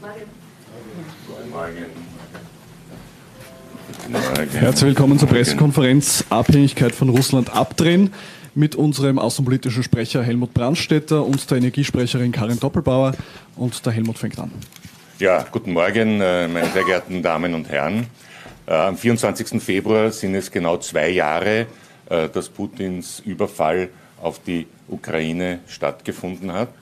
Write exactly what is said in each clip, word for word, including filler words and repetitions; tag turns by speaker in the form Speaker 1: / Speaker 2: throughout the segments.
Speaker 1: Herzlich willkommen zur Pressekonferenz Abhängigkeit von Russland abdrehen mit unserem außenpolitischen Sprecher Helmut Brandstätter und der Energiesprecherin Karin Doppelbauer. Und der Helmut fängt an.
Speaker 2: Ja, guten Morgen, meine sehr geehrten Damen und Herren. Am vierundzwanzigsten Februar sind es genau zwei Jahre, dass Putins Überfall auf die Ukraine stattgefunden hat.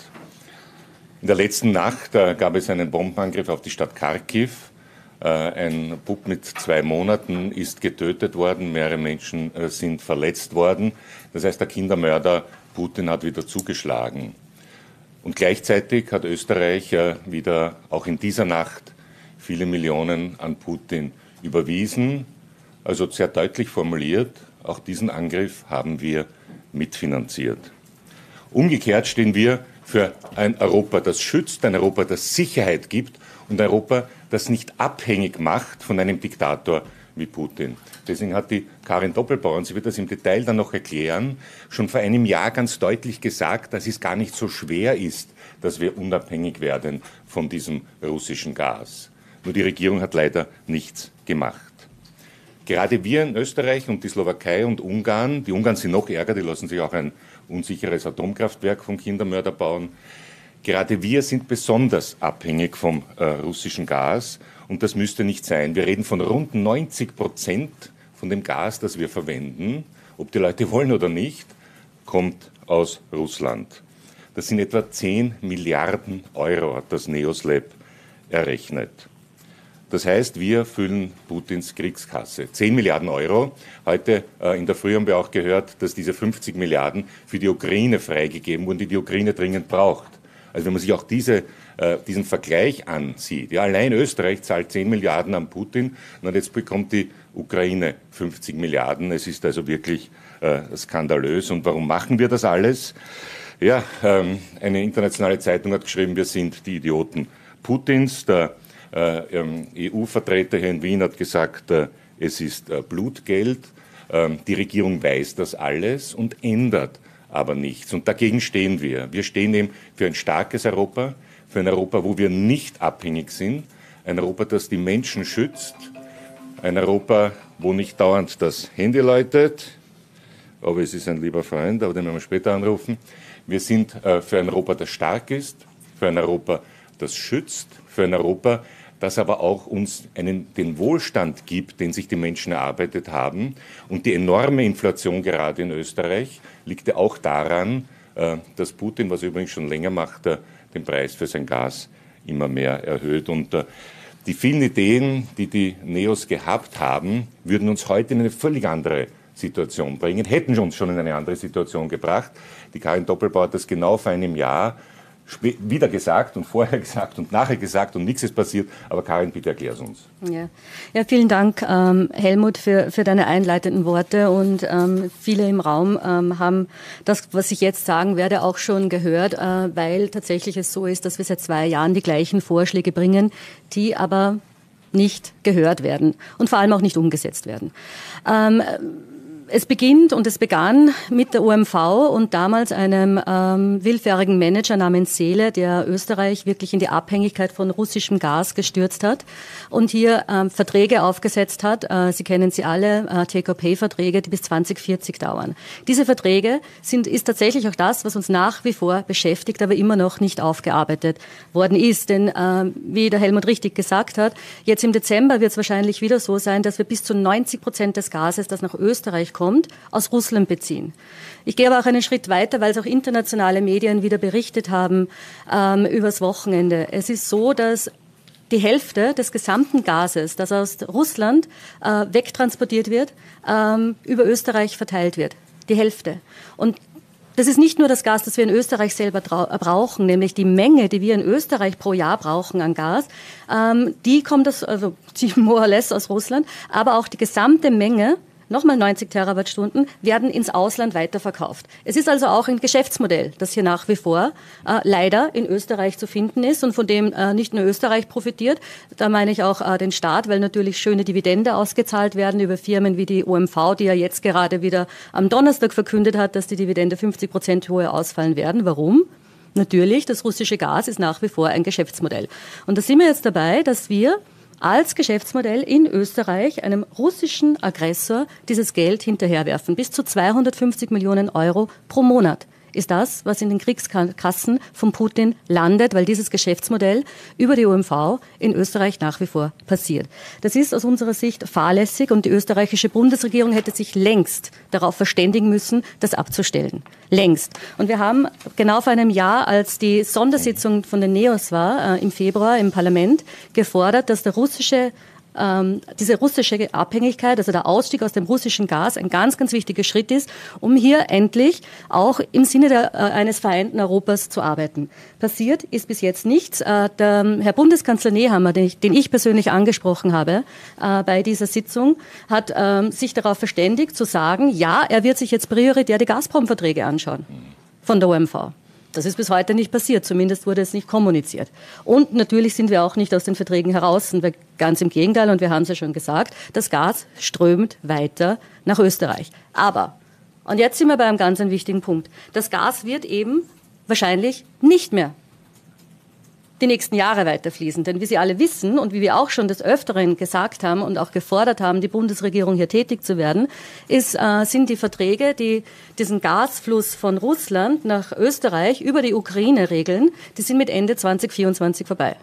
Speaker 2: In der letzten Nacht gab es einen Bombenangriff auf die Stadt Kharkiv. Ein Bub mit zwei Monaten ist getötet worden, mehrere Menschen sind verletzt worden. Das heißt, der Kindermörder Putin hat wieder zugeschlagen. Und gleichzeitig hat Österreich wieder auch in dieser Nacht viele Millionen an Putin überwiesen. Also sehr deutlich formuliert, auch diesen Angriff haben wir mitfinanziert. Umgekehrt stehen wir für ein Europa, das schützt, ein Europa, das Sicherheit gibt und ein Europa, das nicht abhängig macht von einem Diktator wie Putin. Deswegen hat die Karin Doppelbauer, und sie wird das im Detail dann noch erklären, schon vor einem Jahr ganz deutlich gesagt, dass es gar nicht so schwer ist, dass wir unabhängig werden von diesem russischen Gas. Nur die Regierung hat leider nichts gemacht. Gerade wir in Österreich und die Slowakei und Ungarn, die Ungarn sind noch ärger, die lassen sich auch ein unsicheres Atomkraftwerk vom Kindermörder bauen. Gerade wir sind besonders abhängig vom äh, russischen Gas und das müsste nicht sein. Wir reden von rund neunzig Prozent von dem Gas, das wir verwenden, ob die Leute wollen oder nicht, kommt aus Russland. Das sind etwa zehn Milliarden Euro, hat das Neoslab errechnet. Das heißt, wir füllen Putins Kriegskasse. zehn Milliarden Euro. Heute äh, in der Früh haben wir auch gehört, dass diese fünfzig Milliarden für die Ukraine freigegeben wurden, die die Ukraine dringend braucht. Also wenn man sich auch diese, äh, diesen Vergleich ansieht, ja, allein Österreich zahlt zehn Milliarden an Putin und jetzt bekommt die Ukraine fünfzig Milliarden. Es ist also wirklich äh, skandalös. Und warum machen wir das alles? Ja, ähm, eine internationale Zeitung hat geschrieben, wir sind die Idioten Putins. Der äh, ähm, E U-Vertreter hier in Wien hat gesagt, äh, es ist äh, Blutgeld. Ähm, die Regierung weiß das alles und ändert aber nichts. Und dagegen stehen wir. Wir stehen eben für ein starkes Europa, für ein Europa, wo wir nicht abhängig sind, ein Europa, das die Menschen schützt, ein Europa, wo nicht dauernd das Handy läutet, aber es ist ein lieber Freund, aber den werden wir später anrufen. Wir sind äh, für ein Europa, das stark ist, für ein Europa, das schützt, für ein Europa, das aber auch uns einen, den Wohlstand gibt, den sich die Menschen erarbeitet haben. Und die enorme Inflation gerade in Österreich liegt ja auch daran, äh, dass Putin, was er übrigens schon länger macht, äh, den Preis für sein Gas immer mehr erhöht. Und äh, die vielen Ideen, die die Neos gehabt haben, würden uns heute in eine völlig andere Situation bringen, hätten uns schon in eine andere Situation gebracht. Die Karin Doppelbauer hat das genau vor einem Jahr wieder gesagt und vorher gesagt und nachher gesagt und nichts ist passiert. Aber Karin, bitte erklär es uns.
Speaker 3: Ja, ja vielen Dank, ähm, Helmut, für, für deine einleitenden Worte. Und ähm, viele im Raum ähm, haben das, was ich jetzt sagen werde, auch schon gehört, äh, weil tatsächlich es so ist, dass wir seit zwei Jahren die gleichen Vorschläge bringen, die aber nicht gehört werden und vor allem auch nicht umgesetzt werden. Ähm, Es beginnt und es begann mit der O M V und damals einem ähm, willfährigen Manager namens Seele, der Österreich wirklich in die Abhängigkeit von russischem Gas gestürzt hat und hier ähm, Verträge aufgesetzt hat. Äh, Sie kennen sie alle, äh, Take-or-Pay-Verträge, die bis zwanzig vierzig dauern. Diese Verträge sind ist tatsächlich auch das, was uns nach wie vor beschäftigt, aber immer noch nicht aufgearbeitet worden ist. Denn äh, wie der Helmut richtig gesagt hat, jetzt im Dezember wird es wahrscheinlich wieder so sein, dass wir bis zu neunzig Prozent des Gases, das nach Österreich kommt, kommt, aus Russland beziehen. Ich gehe aber auch einen Schritt weiter, weil es auch internationale Medien wieder berichtet haben ähm, übers Wochenende. Es ist so, dass die Hälfte des gesamten Gases, das aus Russland äh, wegtransportiert wird, ähm, über Österreich verteilt wird. Die Hälfte. Und das ist nicht nur das Gas, das wir in Österreich selber brauchen, nämlich die Menge, die wir in Österreich pro Jahr brauchen an Gas, ähm, die kommt aus, also more or less aus Russland, aber auch die gesamte Menge, nochmal neunzig Terawattstunden, werden ins Ausland weiterverkauft. Es ist also auch ein Geschäftsmodell, das hier nach wie vor äh, leider in Österreich zu finden ist und von dem äh, nicht nur Österreich profitiert, da meine ich auch äh, den Staat, weil natürlich schöne Dividende ausgezahlt werden über Firmen wie die O M V, die ja jetzt gerade wieder am Donnerstag verkündet hat, dass die Dividende fünfzig Prozent höher ausfallen werden. Warum? natürlich, das russische Gas ist nach wie vor ein Geschäftsmodell. Und da sind wir jetzt dabei, dass wir als Geschäftsmodell in Österreich einem russischen Aggressor dieses Geld hinterherwerfen. Bis zu zweihundertfünfzig Millionen Euro pro Monat ist das, was in den Kriegskassen von Putin landet, weil dieses Geschäftsmodell über die O M V in Österreich nach wie vor passiert. Das ist aus unserer Sicht fahrlässig und die österreichische Bundesregierung hätte sich längst darauf verständigen müssen, das abzustellen. Längst. Und wir haben genau vor einem Jahr, als die Sondersitzung von den NEOS war, äh, im Februar im Parlament, gefordert, dass der russische Ähm, diese russische Abhängigkeit, also der Ausstieg aus dem russischen Gas, ein ganz, ganz wichtiger Schritt ist, um hier endlich auch im Sinne der, äh, eines vereinten Europas zu arbeiten. Passiert ist bis jetzt nichts. Äh, der Herr Bundeskanzler Nehammer, den ich, den ich persönlich angesprochen habe äh, bei dieser Sitzung, hat äh, sich darauf verständigt zu sagen, ja, er wird sich jetzt prioritär die Gazprom-Verträge anschauen von der O M V. Das ist bis heute nicht passiert, zumindest wurde es nicht kommuniziert. Und natürlich sind wir auch nicht aus den Verträgen heraus, und wir, ganz im Gegenteil, und wir haben es ja schon gesagt, das Gas strömt weiter nach Österreich. Aber, und jetzt sind wir bei einem ganz wichtigen Punkt, das Gas wird eben wahrscheinlich nicht mehr die nächsten Jahre weiterfließen. Denn wie Sie alle wissen und wie wir auch schon des Öfteren gesagt haben und auch gefordert haben, die Bundesregierung hier tätig zu werden, ist, äh, sind die Verträge, die diesen Gasfluss von Russland nach Österreich über die Ukraine regeln, die sind mit Ende zweitausendvierundzwanzig vorbei.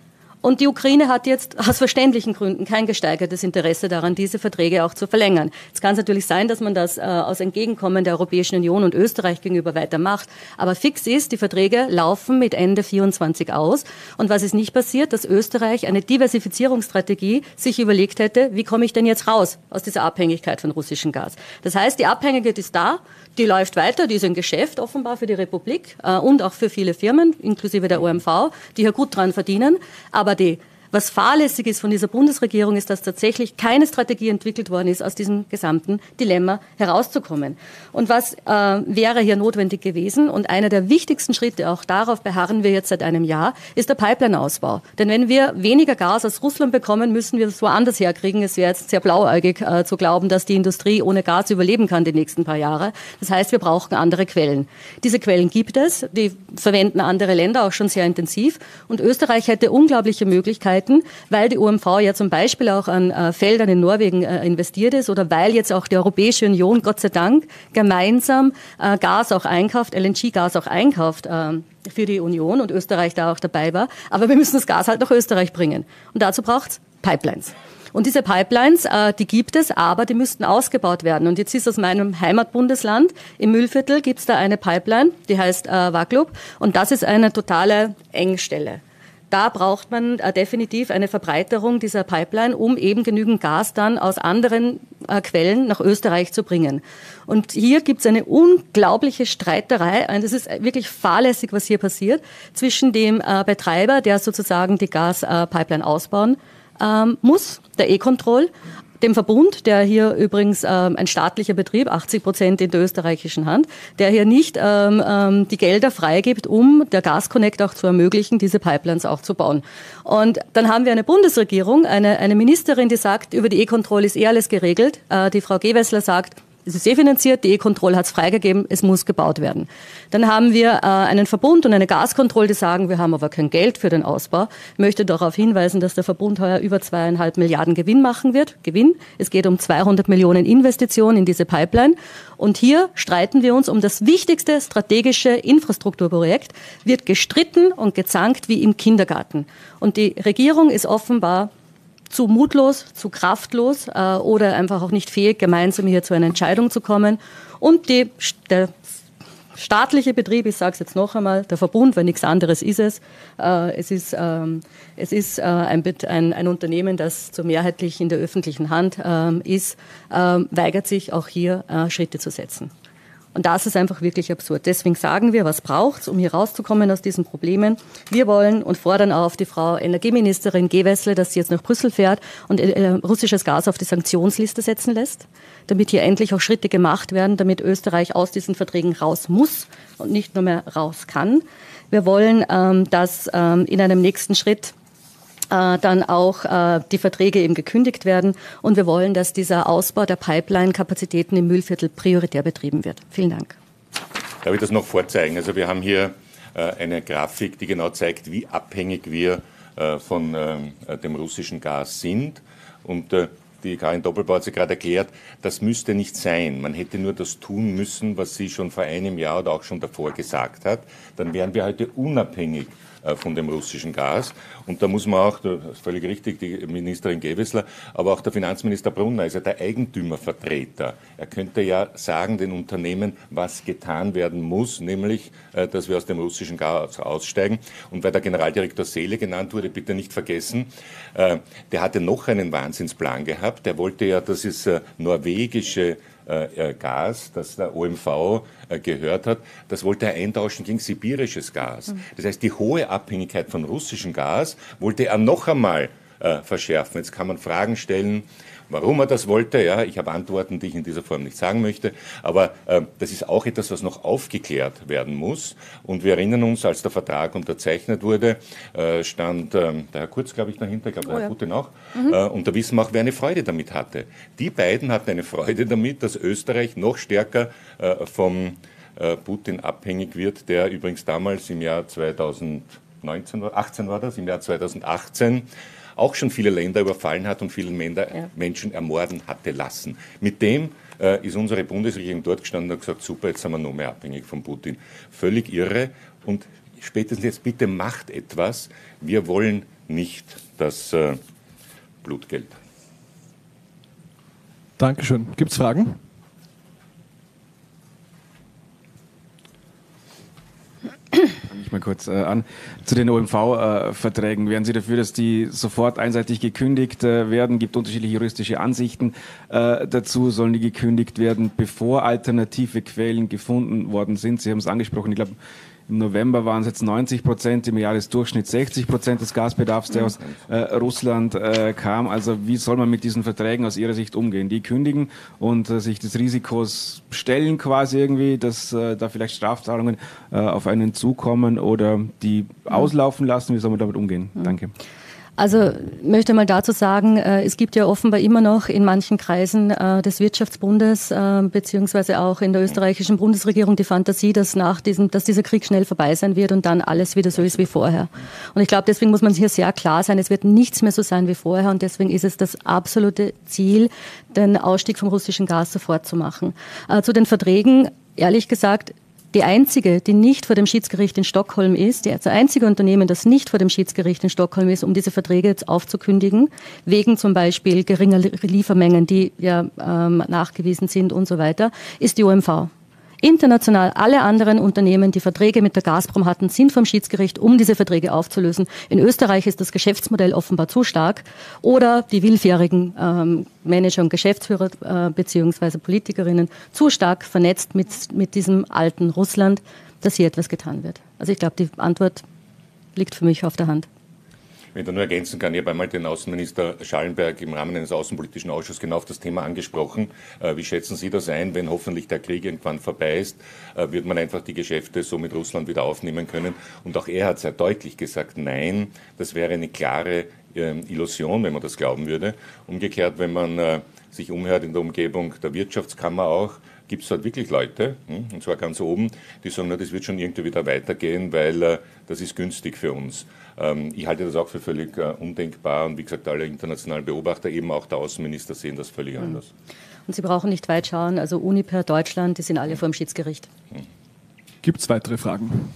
Speaker 3: Und die Ukraine hat jetzt aus verständlichen Gründen kein gesteigertes Interesse daran, diese Verträge auch zu verlängern. Es kann natürlich sein, dass man das äh, aus Entgegenkommen der Europäischen Union und Österreich gegenüber weitermacht. Aber fix ist, die Verträge laufen mit Ende vierundzwanzig aus. Und was ist nicht passiert, dass Österreich eine Diversifizierungsstrategie sich überlegt hätte, wie komme ich denn jetzt raus aus dieser Abhängigkeit von russischem Gas? Das heißt, die Abhängigkeit ist da, die läuft weiter, die ist ein Geschäft offenbar für die Republik äh, und auch für viele Firmen, inklusive der O M V, die hier gut dran verdienen. Aber die, was fahrlässig ist von dieser Bundesregierung, ist, dass tatsächlich keine Strategie entwickelt worden ist, aus diesem gesamten Dilemma herauszukommen. Und was äh, wäre hier notwendig gewesen? Und einer der wichtigsten Schritte, auch darauf beharren wir jetzt seit einem Jahr, ist der Pipeline-Ausbau. Denn wenn wir weniger Gas aus Russland bekommen, müssen wir es woanders herkriegen. Es wäre jetzt sehr blauäugig äh, zu glauben, dass die Industrie ohne Gas überleben kann die nächsten paar Jahre. Das heißt, wir brauchen andere Quellen. Diese Quellen gibt es, die verwenden andere Länder auch schon sehr intensiv. Und Österreich hätte unglaubliche Möglichkeiten, weil die O M V ja zum Beispiel auch an äh, Feldern in Norwegen äh, investiert ist oder weil jetzt auch die Europäische Union, Gott sei Dank, gemeinsam äh, Gas auch einkauft, L N G-Gas auch einkauft äh, für die Union und Österreich da auch dabei war. Aber wir müssen das Gas halt nach Österreich bringen. Und dazu braucht es Pipelines. Und diese Pipelines, äh, die gibt es, aber die müssten ausgebaut werden. Und jetzt ist aus meinem Heimatbundesland, im Mühlviertel, gibt es da eine Pipeline, die heißt äh, Waglub. Und das ist eine totale Engstelle. Da braucht man äh, definitiv eine Verbreiterung dieser Pipeline, um eben genügend Gas dann aus anderen äh, Quellen nach Österreich zu bringen. Und hier gibt es eine unglaubliche Streiterei, und es ist wirklich fahrlässig, was hier passiert, zwischen dem äh, Betreiber, der sozusagen die Gaspipeline äh, ausbauen ähm, muss, der E-Control, dem Verbund, der hier übrigens ähm, ein staatlicher Betrieb, achtzig Prozent in der österreichischen Hand, der hier nicht ähm, ähm, die Gelder freigibt, um der Gasconnect auch zu ermöglichen, diese Pipelines auch zu bauen. Und dann haben wir eine Bundesregierung, eine, eine Ministerin, die sagt, über die E-Control ist eh alles geregelt. Äh, die Frau Gewessler sagt, es ist eh finanziert, die E-Control hat es freigegeben, es muss gebaut werden. Dann haben wir äh, einen Verbund und eine Gaskontrolle, die sagen, wir haben aber kein Geld für den Ausbau. Ich möchte darauf hinweisen, dass der Verbund heuer über zweieinhalb Milliarden Gewinn machen wird. Gewinn. Es geht um zweihundert Millionen Investitionen in diese Pipeline. Und hier streiten wir uns um das wichtigste strategische Infrastrukturprojekt, wird gestritten und gezankt wie im Kindergarten. Und die Regierung ist offenbar zu mutlos, zu kraftlos äh, oder einfach auch nicht fähig, gemeinsam hier zu einer Entscheidung zu kommen. Und die, der staatliche Betrieb, ich sage es jetzt noch einmal, der Verbund, weil nichts anderes ist es, äh, es ist, ähm, es ist äh, ein, ein, ein Unternehmen, das so mehrheitlich in der öffentlichen Hand äh, ist, äh, weigert sich auch hier äh, Schritte zu setzen. Und das ist einfach wirklich absurd. Deswegen sagen wir, was braucht's, um hier rauszukommen aus diesen Problemen. Wir wollen und fordern auf die Frau Energieministerin Gewessler, dass sie jetzt nach Brüssel fährt und äh, russisches Gas auf die Sanktionsliste setzen lässt, damit hier endlich auch Schritte gemacht werden, damit Österreich aus diesen Verträgen raus muss und nicht nur mehr raus kann. Wir wollen, ähm, dass ähm, in einem nächsten Schritt Äh, dann auch äh, die Verträge eben gekündigt werden. Und wir wollen, dass dieser Ausbau der Pipeline-Kapazitäten im Mühlviertel prioritär betrieben wird. Vielen Dank.
Speaker 2: Darf ich das noch vorzeigen? Also wir haben hier eine Grafik, die genau zeigt, wie abhängig wir von dem russischen Gas sind. Und die Karin Doppelbauer hat sie gerade erklärt, das müsste nicht sein. Man hätte nur das tun müssen, was sie schon vor einem Jahr oder auch schon davor gesagt hat. Dann wären wir heute unabhängig von dem russischen Gas. Und da muss man auch, das ist völlig richtig, die Ministerin Gewessler, aber auch der Finanzminister Brunner ist ja der Eigentümervertreter. Er könnte ja sagen den Unternehmen, was getan werden muss, nämlich, dass wir aus dem russischen Gas aussteigen. Und weil der Generaldirektor Seele genannt wurde, bitte nicht vergessen, der hatte noch einen Wahnsinnsplan gehabt. Der wollte ja, dass es norwegische Gas, das der O M V gehört hat, das wollte er eintauschen gegen sibirisches Gas. Das heißt, die hohe Abhängigkeit von russischem Gas wollte er noch einmal äh, verschärfen. Jetzt kann man Fragen stellen, warum er das wollte. Ja, ich habe Antworten, die ich in dieser Form nicht sagen möchte. Aber äh, das ist auch etwas, was noch aufgeklärt werden muss. Und wir erinnern uns, als der Vertrag unterzeichnet wurde, äh, stand äh, der Herr Kurz, glaube ich, dahinter, ich glaube, der oh, Herr ja. Putin auch. Mhm. Äh, und da wissen wir auch, wer eine Freude damit hatte. Die beiden hatten eine Freude damit, dass Österreich noch stärker äh, vom äh, Putin abhängig wird, der übrigens damals im Jahr zweitausendneunzehn, achtzehn war das, im Jahr zweitausendachtzehn auch schon viele Länder überfallen hat und viele Länder, ja. Menschen ermorden hatte lassen. Mit dem äh, ist unsere Bundesregierung dort gestanden und hat gesagt, super, jetzt sind wir noch mehr abhängig von Putin. Völlig irre und spätestens jetzt bitte macht etwas. Wir wollen nicht das äh, Blutgeld.
Speaker 1: Dankeschön. Gibt es Fragen?
Speaker 4: Fange ich mal kurz äh, an. Zu den O M V-Verträgen. Äh, Wären Sie dafür, dass die sofort einseitig gekündigt äh, werden? Gibt unterschiedliche juristische Ansichten äh, dazu. Sollen die gekündigt werden, bevor alternative Quellen gefunden worden sind? Sie haben es angesprochen, ich glaube, im November waren es jetzt neunzig Prozent, im Jahresdurchschnitt sechzig Prozent des Gasbedarfs, der aus äh, Russland äh, kam. Also wie soll man mit diesen Verträgen aus Ihrer Sicht umgehen? Die kündigen und äh, sich des Risikos stellen quasi irgendwie, dass äh, da vielleicht Strafzahlungen äh, auf einen zukommen oder die auslaufen lassen. Wie soll man damit umgehen? Mhm. Danke.
Speaker 3: Also möchte mal dazu sagen, äh, es gibt ja offenbar immer noch in manchen Kreisen äh, des Wirtschaftsbundes äh, beziehungsweise auch in der österreichischen Bundesregierung die Fantasie, dass nach diesem, dass dieser Krieg schnell vorbei sein wird und dann alles wieder so ist wie vorher. Und ich glaube, deswegen muss man hier sehr klar sein, es wird nichts mehr so sein wie vorher und deswegen ist es das absolute Ziel, den Ausstieg vom russischen Gas sofort zu machen. Äh, zu den Verträgen, ehrlich gesagt, die einzige, die nicht vor dem Schiedsgericht in Stockholm ist, das einzige Unternehmen, das nicht vor dem Schiedsgericht in Stockholm ist, um diese Verträge jetzt aufzukündigen, wegen zum Beispiel geringer Liefermengen, die ja ähm, nachgewiesen sind und so weiter, ist die O M V. International alle anderen Unternehmen, die Verträge mit der Gazprom hatten, sind vom Schiedsgericht, um diese Verträge aufzulösen. In Österreich ist das Geschäftsmodell offenbar zu stark oder die willfährigen ähm, Manager und Geschäftsführer äh, beziehungsweise Politikerinnen zu stark vernetzt mit, mit diesem alten Russland, dass hier etwas getan wird. Also ich glaube, die Antwort liegt für mich auf der Hand.
Speaker 2: Wenn ich da nur ergänzen kann, ich habe einmal den Außenminister Schallenberg im Rahmen eines außenpolitischen Ausschusses genau auf das Thema angesprochen. Äh, wie schätzen Sie das ein, wenn hoffentlich der Krieg irgendwann vorbei ist, äh, wird man einfach die Geschäfte so mit Russland wieder aufnehmen können? Und auch er hat sehr deutlich gesagt, nein, das wäre eine klare äh, Illusion, wenn man das glauben würde. Umgekehrt, wenn man äh, sich umhört in der Umgebung der Wirtschaftskammer auch, gibt es dort wirklich Leute, und zwar ganz oben, die sagen, na, das wird schon irgendwie wieder weitergehen, weil äh, das ist günstig für uns. Ähm, ich halte das auch für völlig äh, undenkbar und wie gesagt, alle internationalen Beobachter, eben auch der Außenminister, sehen das völlig mhm. anders.
Speaker 3: Und Sie brauchen nicht weit schauen, also Uniper, Deutschland, die sind alle vor dem Schiedsgericht.
Speaker 1: Mhm. Gibt es weitere Fragen?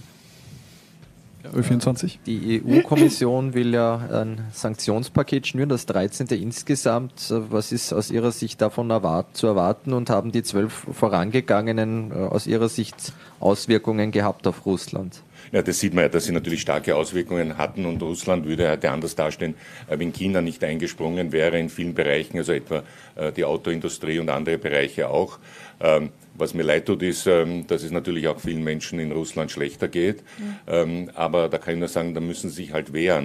Speaker 1: Ö vierundzwanzig.
Speaker 5: Die E U-Kommission will ja ein Sanktionspaket schnüren, das dreizehnte insgesamt. Was ist aus Ihrer Sicht davon erwart- zu erwarten und haben die zwölf vorangegangenen äh, aus Ihrer Sicht Auswirkungen gehabt auf Russland?
Speaker 2: Ja, das sieht man ja, dass sie natürlich starke Auswirkungen hatten und Russland würde heute anders dastehen, wenn China nicht eingesprungen wäre in vielen Bereichen, also etwa die Autoindustrie und andere Bereiche auch. Was mir leid tut, ist, dass es natürlich auch vielen Menschen in Russland schlechter geht. Mhm. Aber da kann ich nur sagen, da müssen sie sich halt wehren.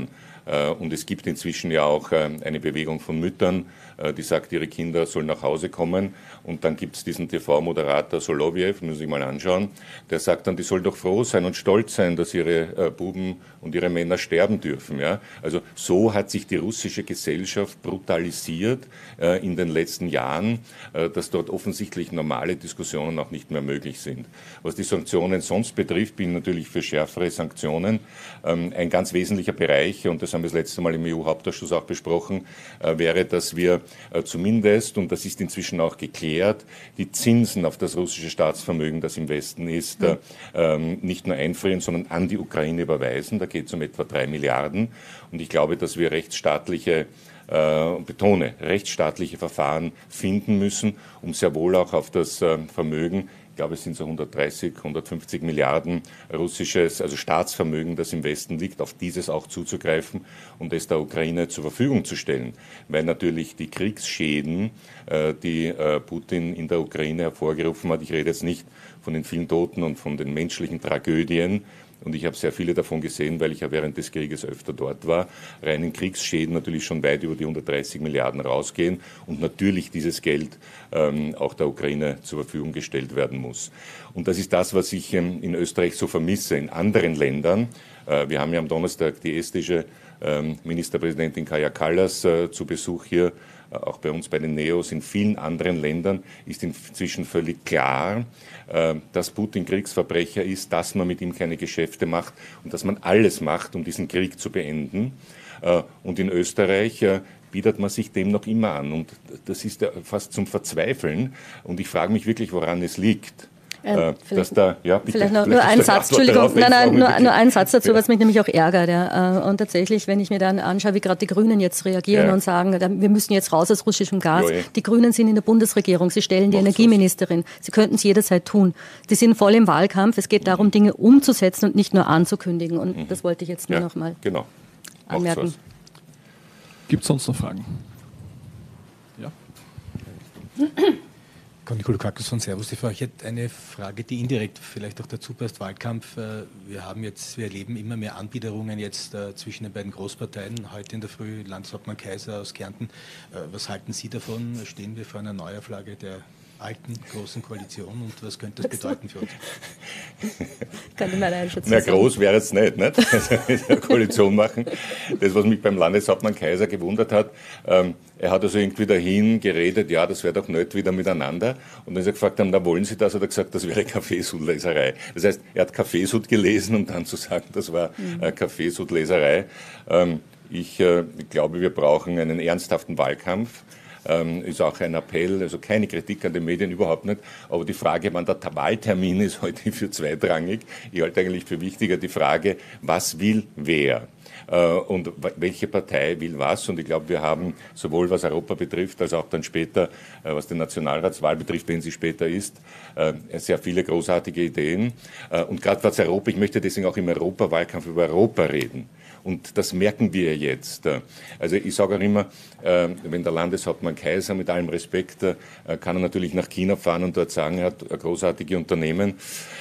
Speaker 2: Und es gibt inzwischen ja auch eine Bewegung von Müttern, die sagt, ihre Kinder sollen nach Hause kommen. Und dann gibt es diesen T V-Moderator Solovjev, müssen Sie sich mal anschauen, der sagt dann, die sollen doch froh sein und stolz sein, dass ihre Buben und ihre Männer sterben dürfen. Ja? Also so hat sich die russische Gesellschaft brutalisiert in den letzten Jahren, dass dort offensichtlich normale Diskussionen auch nicht mehr möglich sind. Was die Sanktionen sonst betrifft, bin ich natürlich für schärfere Sanktionen. Ein ganz wesentlicher Bereich, und das haben wir das letzte Mal im E U-Hauptausschuss auch besprochen, wäre, dass wir zumindest, und das ist inzwischen auch geklärt, die Zinsen auf das russische Staatsvermögen, das im Westen ist, mhm. nicht nur einfrieren, sondern an die Ukraine überweisen. Da geht es um etwa drei Milliarden. Und ich glaube, dass wir rechtsstaatliche äh, betone, rechtsstaatliche Verfahren finden müssen, um sehr wohl auch auf das äh, Vermögen, ich glaube es sind so hundertdreißig, hundertfünfzig Milliarden russisches, also Staatsvermögen, das im Westen liegt, auf dieses auch zuzugreifen und es der Ukraine zur Verfügung zu stellen. Weil natürlich die Kriegsschäden, äh, die äh, Putin in der Ukraine hervorgerufen hat, ich rede jetzt nicht von den vielen Toten und von den menschlichen Tragödien, und ich habe sehr viele davon gesehen, weil ich ja während des Krieges öfter dort war, reinen Kriegsschäden natürlich schon weit über die hundertdreißig Milliarden rausgehen und natürlich dieses Geld ähm, auch der Ukraine zur Verfügung gestellt werden muss. Und das ist das, was ich ähm, in Österreich so vermisse. In anderen Ländern, äh, wir haben ja am Donnerstag die estische ähm, Ministerpräsidentin Kaja Kallas äh, zu Besuch hier, auch bei uns bei den Neos, in vielen anderen Ländern ist inzwischen völlig klar, dass Putin Kriegsverbrecher ist, dass man mit ihm keine Geschäfte macht und dass man alles macht, um diesen Krieg zu beenden. Und in Österreich bietet man sich dem noch immer an. Und das ist ja fast zum Verzweifeln. Und ich frage mich wirklich, woran es liegt.
Speaker 3: Äh, vielleicht
Speaker 2: da, ja, bitte,
Speaker 3: vielleicht noch nur ein Satz, Entschuldigung, nein, nein, nur, nur ein Satz dazu, was mich nämlich auch ärgert. Ja. Und tatsächlich, wenn ich mir dann anschaue, wie gerade die Grünen jetzt reagieren ja. und sagen, wir müssen jetzt raus aus russischem Gas. Ja, die Grünen sind in der Bundesregierung, sie stellen die Macht's Energieministerin. Was. Sie könnten es jederzeit tun. Die sind voll im Wahlkampf. Es geht darum, Dinge umzusetzen und nicht nur anzukündigen. Und mhm. das wollte ich jetzt nur
Speaker 2: ja,
Speaker 3: noch mal
Speaker 2: genau.
Speaker 3: anmerken.
Speaker 1: Gibt es sonst noch Fragen? Ja.
Speaker 6: Nikolakakis von Servus T V. Ich hätte eine Frage, die indirekt vielleicht auch dazu passt. Wahlkampf. Wir haben jetzt, wir erleben immer mehr Anbiederungen jetzt zwischen den beiden Großparteien. Heute in der Früh Landeshauptmann Kaiser aus Kärnten. Was halten Sie davon? Stehen wir vor einer Neuauflage der alten großen Koalition und was könnte das bedeuten für uns?
Speaker 3: Könnte man einschätzen.
Speaker 2: Na, groß wäre es nicht, nicht? Also eine Koalition machen. Das, was mich beim Landeshauptmann Kaiser gewundert hat, ähm, er hat also irgendwie dahin geredet, ja, das wäre doch nett wieder miteinander. Und wenn sie gefragt haben, na, wollen Sie das, hat er gesagt, das wäre Kaffeesudleserei. Das heißt, er hat Kaffeesud gelesen, um dann zu sagen, das war äh, Kaffeesudleserei. Ähm, ich äh, glaube, wir brauchen einen ernsthaften Wahlkampf. Ähm, ist auch ein Appell, also keine Kritik an den Medien, überhaupt nicht. Aber die Frage, wann der Wahltermin ist, heute für zweitrangig. Ich halte eigentlich für wichtiger die Frage, was will wer? Und welche Partei will was? Und ich glaube, wir haben sowohl was Europa betrifft, als auch dann später, was die Nationalratswahl betrifft, wenn sie später ist, sehr viele großartige Ideen. Und gerade was Europa, ich möchte deswegen auch im Europawahlkampf über Europa reden. Und das merken wir jetzt. Also ich sage auch immer, wenn der Landeshauptmann Kaiser, mit allem Respekt, kann er natürlich nach China fahren und dort sagen, er hat großartige Unternehmen.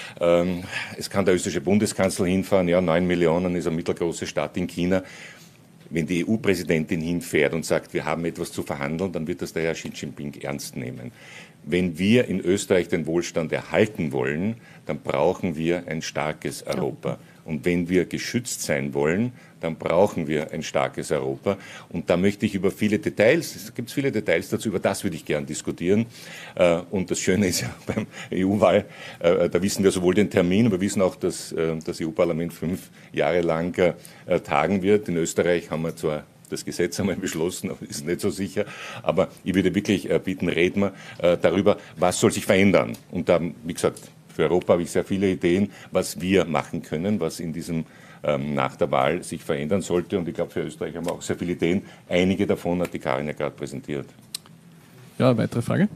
Speaker 2: Es kann der österreichische Bundeskanzler hinfahren, ja, neun Millionen ist eine mittelgroße Stadt in China. Wenn die E U-Präsidentin hinfährt und sagt, wir haben etwas zu verhandeln, dann wird das der Herr Xi Jinping ernst nehmen. Wenn wir in Österreich den Wohlstand erhalten wollen, dann brauchen wir ein starkes Europa. Und wenn wir geschützt sein wollen, dann brauchen wir ein starkes Europa. Und da möchte ich über viele Details, es gibt viele Details dazu, über das würde ich gern diskutieren. Und das Schöne ist ja beim E U-Wahl, da wissen wir sowohl den Termin, wir wissen auch, dass das E U-Parlament fünf Jahre lang tagen wird. In Österreich haben wir zwar das Gesetz einmal beschlossen, aber ist nicht so sicher. Aber ich würde wirklich bitten, reden wir darüber, was soll sich verändern. Und da, wie gesagt, für Europa habe ich sehr viele Ideen, was wir machen können, was in diesem ähm, nach der Wahl sich verändern sollte. Und ich glaube, für Österreich haben wir auch sehr viele Ideen. Einige davon hat die Karin ja gerade präsentiert.
Speaker 1: Ja, weitere Frage?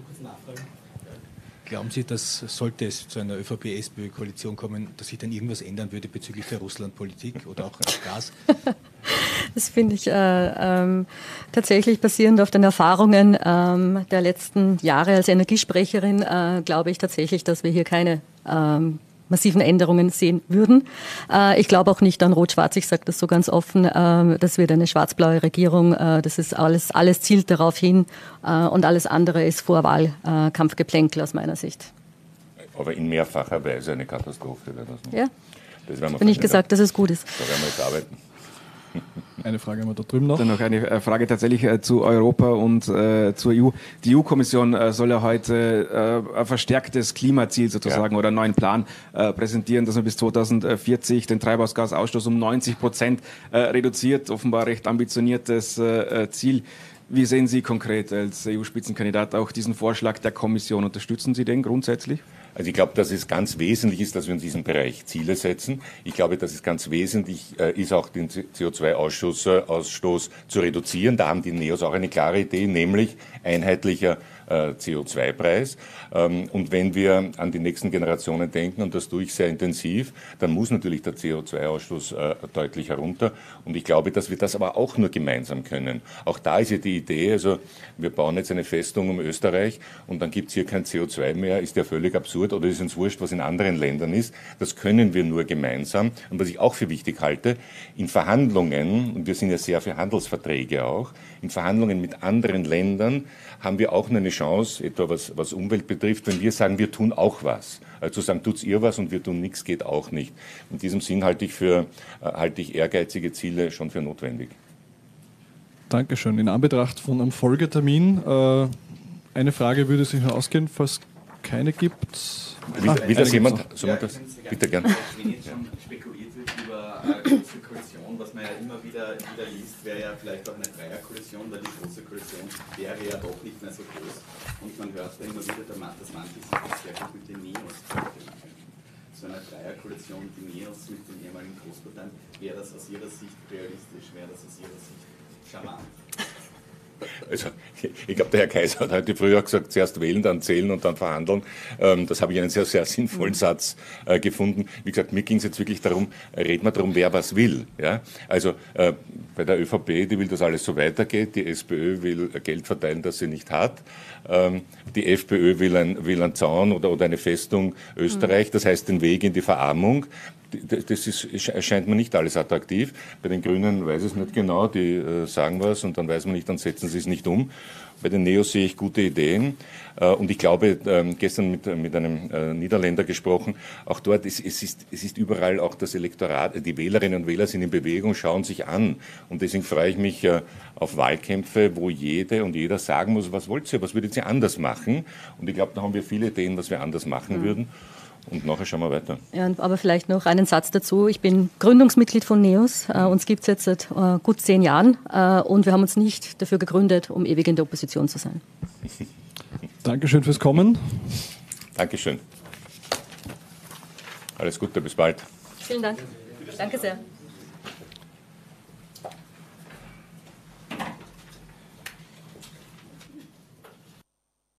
Speaker 6: Glauben Sie, dass sollte es zu einer ÖVP-S P Ö-Koalition kommen, dass sich dann irgendwas ändern würde bezüglich der Russlandpolitik oder auch Gas?
Speaker 3: Das finde ich äh, ähm, tatsächlich basierend auf den Erfahrungen ähm, der letzten Jahre als Energiesprecherin, äh, glaube ich tatsächlich, dass wir hier keine ähm, massiven Änderungen sehen würden. Äh, ich glaube auch nicht an Rot-Schwarz, ich sage das so ganz offen, äh, das wird eine schwarz-blaue Regierung, äh, das ist alles, alles zielt darauf hin äh, und alles andere ist Vorwahlkampfgeplänkel aus meiner Sicht.
Speaker 2: Aber in mehrfacher Weise eine Katastrophe wäre das.
Speaker 3: Ja,
Speaker 2: das werden wir
Speaker 3: bin ich gesagt, dass es gut ist.
Speaker 2: Da werden wir jetzt arbeiten.
Speaker 1: Eine Frage haben wir da drüben noch.
Speaker 4: Dann noch eine Frage tatsächlich äh, zu Europa und äh, zur E U. Die E U-Kommission äh, soll ja heute äh, ein verstärktes Klimaziel sozusagen ja. oder einen neuen Plan äh, präsentieren, dass man bis zweitausendvierzig den Treibhausgasausstoß um neunzig Prozent äh, reduziert. Offenbar recht ambitioniertes äh, Ziel. Wie sehen Sie konkret als E U-Spitzenkandidat auch diesen Vorschlag der Kommission? Unterstützen Sie den grundsätzlich?
Speaker 2: Also ich glaube, dass es ganz wesentlich ist, dass wir in diesem Bereich Ziele setzen. Ich glaube, dass es ganz wesentlich äh, ist, auch den C O zwei Ausstoß äh, zu reduzieren. Da haben die Neos auch eine klare Idee, nämlich einheitlicher äh, C O zwei Preis. Ähm, und wenn wir an die nächsten Generationen denken, und das tue ich sehr intensiv, dann muss natürlich der C O zwei Ausstoß äh, deutlich herunter. Und ich glaube, dass wir das aber auch nur gemeinsam können. Auch da ist ja die Idee, also wir bauen jetzt eine Festung um Österreich und dann gibt es hier kein C O zwei mehr, ist ja völlig absurd. Oder ist uns wurscht, was in anderen Ländern ist. Das können wir nur gemeinsam. Und was ich auch für wichtig halte, in Verhandlungen, und wir sind ja sehr für Handelsverträge auch, in Verhandlungen mit anderen Ländern haben wir auch nur eine Chance, etwa was, was Umwelt betrifft, wenn wir sagen, wir tun auch was. Also zu sagen, tut's ihr was und wir tun nichts, geht auch nicht. In diesem Sinn halte ich, für, halte ich ehrgeizige Ziele schon für notwendig.
Speaker 1: Dankeschön. In Anbetracht von einem Folgetermin, äh, eine Frage würde sich noch ausgehen, falls keine gibt.
Speaker 2: Will, will das jemand? So ja, das? Bitte gern.
Speaker 7: Wenn jetzt schon spekuliert wird über eine große Koalition, was man ja immer wieder, wieder liest, wäre ja vielleicht auch eine Dreierkoalition, weil die große Koalition wäre ja doch nicht mehr so groß. Und man hört ja immer wieder, dass manche sich das sehr gut mit den Neos vorstellen können. So eine Dreierkoalition, die Neos mit den ehemaligen Großparteien, wäre das aus Ihrer Sicht realistisch, wäre das aus Ihrer Sicht charmant?
Speaker 2: Also, ich glaube, der Herr Kaiser hat heute früher gesagt, zuerst wählen, dann zählen und dann verhandeln. Ähm, das habe ich einen sehr, sehr sinnvollen Satz äh, gefunden. Wie gesagt, mir ging es jetzt wirklich darum, reden wir darum, wer was will. Ja? Also äh, bei der ÖVP, die will, dass alles so weitergeht. Die SPÖ will Geld verteilen, das sie nicht hat. Ähm, die FPÖ will, ein, will einen Zaun oder, oder eine Festung Österreich, das heißt den Weg in die Verarmung. Das ist, erscheint mir nicht alles attraktiv. Bei den Grünen weiß ich es nicht genau, die äh, sagen was und dann weiß man nicht, dann setzen sie es nicht um. Bei den Neos sehe ich gute Ideen äh, und ich glaube, äh, gestern mit, mit einem äh, Niederländer gesprochen, auch dort, ist, es, ist, es ist überall auch das Elektorat, die Wählerinnen und Wähler sind in Bewegung, schauen sich an und deswegen freue ich mich äh, auf Wahlkämpfe, wo jede und jeder sagen muss, was wollt ihr, was würdet ihr anders machen? Und ich glaube, da haben wir viele Ideen, was wir anders machen mhm. würden. Und nachher schauen wir weiter.
Speaker 3: Ja, aber vielleicht noch einen Satz dazu. Ich bin Gründungsmitglied von Neos. Äh, uns gibt es jetzt seit äh, gut zehn Jahren. Äh, und wir haben uns nicht dafür gegründet, um ewig in der Opposition zu sein.
Speaker 1: Dankeschön fürs Kommen.
Speaker 2: Dankeschön. Alles Gute, bis bald.
Speaker 3: Vielen Dank. Danke sehr.